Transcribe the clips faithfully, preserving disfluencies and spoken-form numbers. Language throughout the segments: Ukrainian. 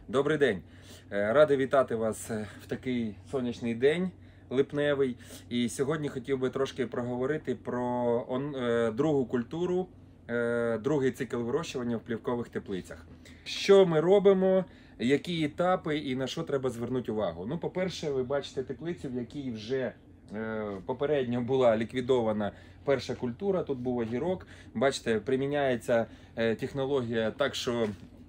Добрий день! Радий вітати вас в такий сонячний день липневий. І сьогодні хотів би трошки проговорити про другу культуру, другий цикл вирощування в плівкових теплицях. Що ми робимо, які етапи і на що треба звернути увагу? Ну, по-перше, ви бачите теплицю, в якій вже попередньо була ліквідована перша культура, тут був огірок. Бачите, приміняється технологія так, що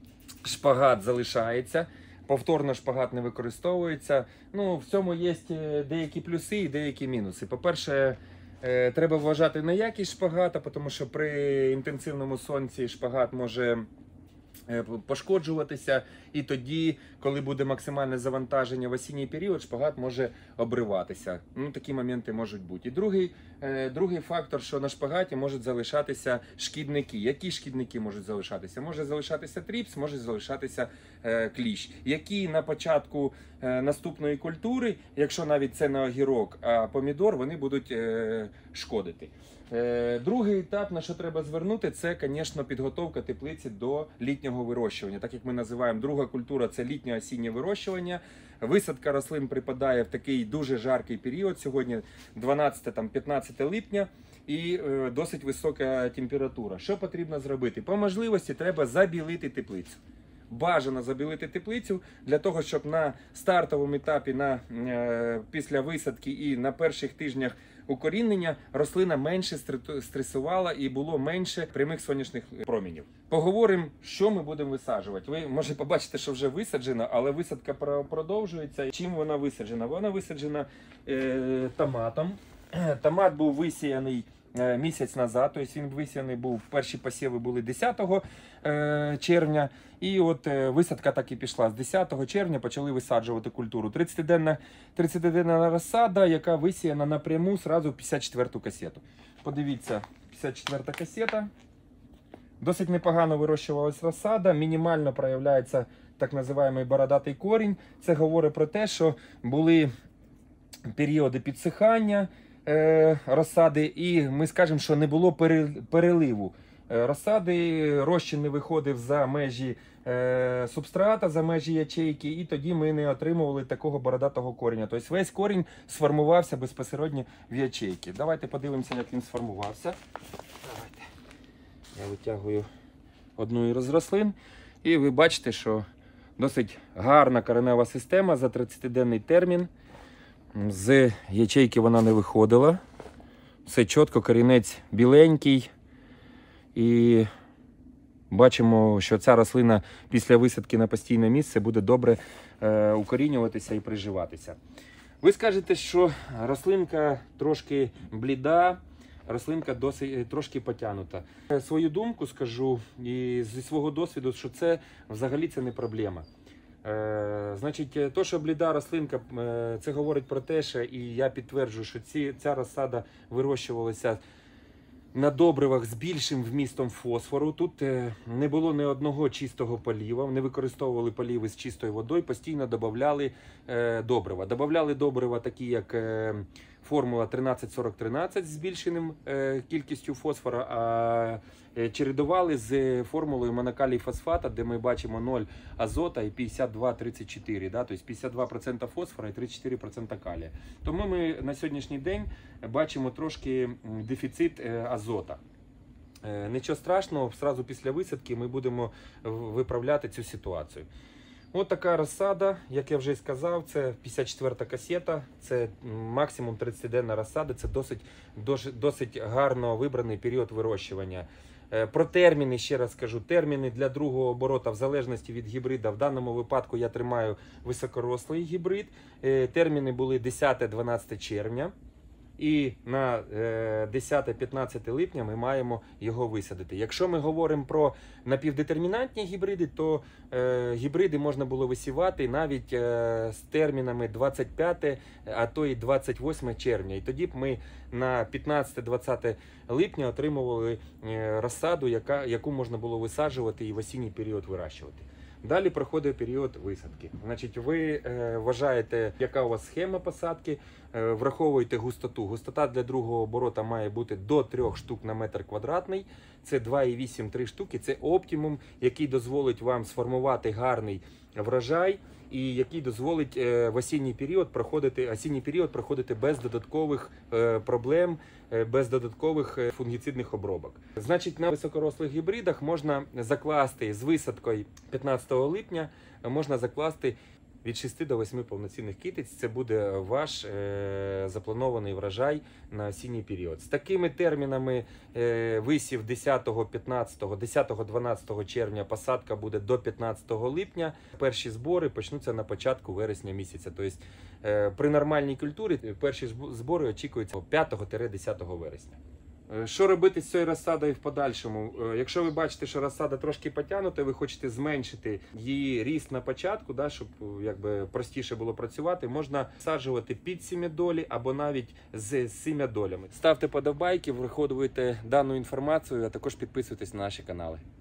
шпагат залишається, повторно шпагат не використовується. Ну, в цьому є деякі плюси і деякі мінуси. По-перше, треба вважати на якість шпагата, тому що при інтенсивному сонці шпагат може пошкоджуватися, і тоді, коли буде максимальне завантаження в осінній період, шпагат може обриватися. Ну, такі моменти можуть бути. І другий, другий фактор, що на шпагаті можуть залишатися шкідники. Які шкідники можуть залишатися? Може залишатися тріпс, може залишатися кліщ, які на початку наступної культури, якщо навіть це не огірок, а помідор, вони будуть шкодити. Другий етап, на що треба звернути, це, звісно, підготовка теплиці до літнього вирощування. Так як ми називаємо, друга культура – це літньо-осіннє вирощування. Висадка рослин припадає в такий дуже жаркий період, сьогодні дванадцяте-п'ятнадцяте липня, і досить висока температура. Що потрібно зробити? По можливості треба забілити теплицю. Бажано забілити теплицю для того, щоб на стартовому етапі, на, е, після висадки і на перших тижнях укорінення рослина менше стресувала і було менше прямих сонячних промінів. Поговоримо, що ми будемо висаджувати. Ви можете побачити, що вже висаджено, але висадка продовжується. Чим вона висаджена? Вона висаджена е, томатом. Томат був висіяний місяць назад, тобто він висіяний був, перші посіви були десятого червня, і от висадка так і пішла. З десятого червня почали висаджувати культуру. тридцятиденна розсада, яка висіяна напряму сразу в п'ятдесят четверту касету. Подивіться, п'ятдесят четверта касета. Досить непогано вирощувалась розсада, мінімально проявляється так називаємий бородатий корінь. Це говорить про те, що були періоди підсихання розсади, і ми скажемо, що не було переливу розсади, розчин не виходив за межі субстрата, за межі ячейки, і тоді ми не отримували такого бородатого коріння. Тобто весь корінь сформувався безпосередньо в ячейки. Давайте подивимося, як він сформувався. Давайте. Я витягую одну із рослин, і ви бачите, що досить гарна коренева система за тридцятиденний термін. З ячейки вона не виходила. Все чітко, корінець біленький. І бачимо, що ця рослина після висадки на постійне місце буде добре е, укорінюватися і приживатися. Ви скажете, що рослинка трошки бліда, рослинка досить, трошки потягнута. Свою думку скажу і зі свого досвіду, що це взагалі це не проблема. Е, значить, то, що бліда рослинка, е, це говорить про те, що, і я підтверджую, що ці, ця розсада вирощувалася на добривах з більшим вмістом фосфору. Тут е, не було ні одного чистого поліва, не використовували поліви з чистою водою, постійно додавали е, добрива. Додавали добрива такі, як е, формула тринадцять сорок тринадцять з збільшеним е, кількістю фосфора, а е, чередували з формулою монокалій фосфата, де ми бачимо ноль азота і п'ятдесят два тридцять чотири, да? Тобто п'ятдесят два відсотки фосфора і тридцять чотири відсотки калія. Тому ми на сьогоднішній день бачимо трошки дефіцит е, азота. Е, нічого страшного, одразу після висадки ми будемо виправляти цю ситуацію. Ось така розсада, як я вже сказав, це п'ятдесят четверта касета, це максимум тридцятиденна розсада, це досить, досить, досить гарно вибраний період вирощування. Про терміни, ще раз скажу, терміни для другого оборота в залежності від гібрида. В даному випадку я тримаю високорослий гібрид. Терміни були десяте-дванадцяте червня. І на десяте-п'ятнадцяте липня ми маємо його висадити. Якщо ми говоримо про напівдетермінантні гібриди, то е, гібриди можна було висівати навіть е, з термінами двадцять п'яте, а то і двадцять восьме червня. І тоді б ми на п'ятнадцяте-двадцяте липня отримували е, розсаду, яка, яку можна було висаджувати і в осінній період вирощувати. Далі проходить період висадки. Значить, ви е, вважаєте, яка у вас схема посадки, е, враховуєте густоту. Густота для другого оборота має бути до трьох штук на метр квадратний. Це два і вісім - три штуки. Це оптимум, який дозволить вам сформувати гарний врожай і який дозволить е, в осінній період проходити, осінній період проходити без додаткових е, проблем, е, без додаткових е, фунгіцидних обробок. Значить, на високорослих гібридах можна закласти з висадкою п'ятнадцятого липня, можна закласти від шести до восьми повноцінних китиць. Це буде ваш е, запланований врожай на осінній період. З такими термінами е, висів десятого, п'ятнадцятого, десятого, дванадцятого червня, посадка буде до п'ятнадцятого липня. Перші збори почнуться на початку вересня місяця. Тобто е, при нормальній культурі перші збори очікуються п'ятого-десятого вересня. Що робити з цією розсадою в подальшому? Якщо ви бачите, що розсада трошки потягнута, ви хочете зменшити її ріст на початку, да, щоб якби простіше було працювати, можна всаджувати під сім'ядолі або навіть з сім'ядолями. Ставте подобайки, виходуйте дану інформацію, а також підписуйтесь на наші канали.